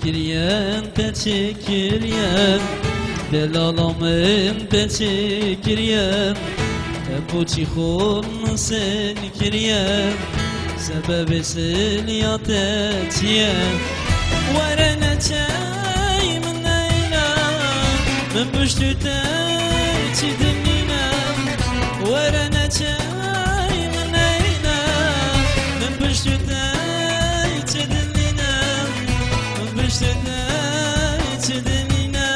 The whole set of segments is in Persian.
Kiryen teşekküryen Delalamın teşekküryen Bu çiğun sen kiryen Sebebi siliyat etyen Verene çay min eyla Min püştü teçi dinlinem Verene çay min eyla Min püştü teçi dinlinem Min püştü teçi dinlinem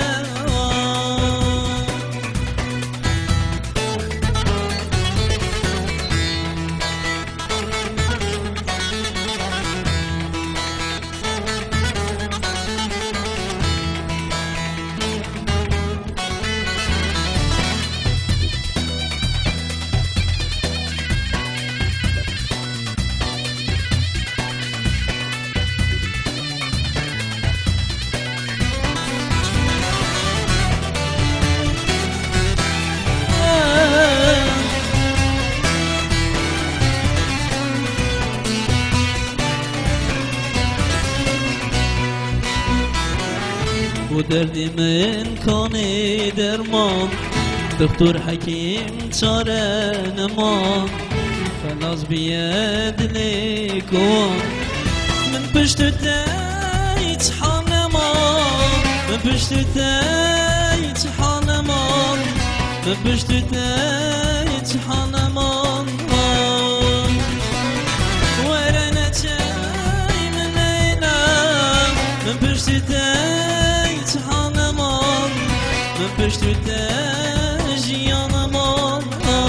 Bu derdimin kanı derman Doktor hakim çare neman Felaz biyedli kovan Min püştü teyç haneman Min püştü teyç haneman Min püştü teyç haneman Verene çay min eylem Min püştü teyç haneman Min püştü teyç yanaman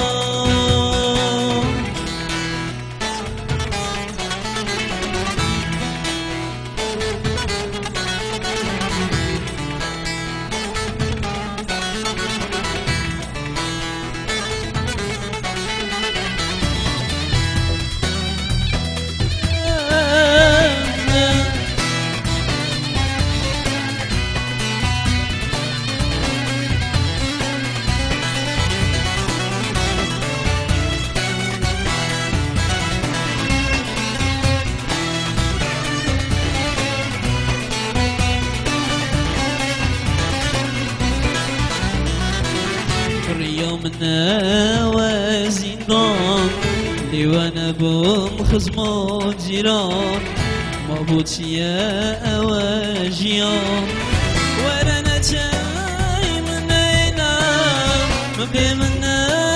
يومنا وزندان لوانا بوم خزمو جيران مبوط يا أواجيان ورانا جاي من اينا بمنا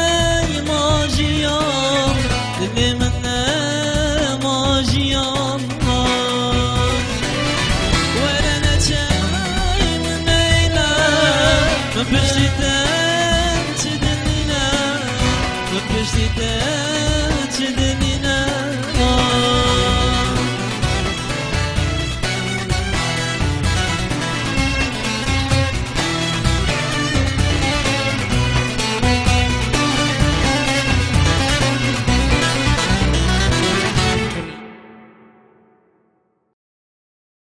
ماجيان بمنا ماجيان ورانا جاي من اينا بشتي Püştü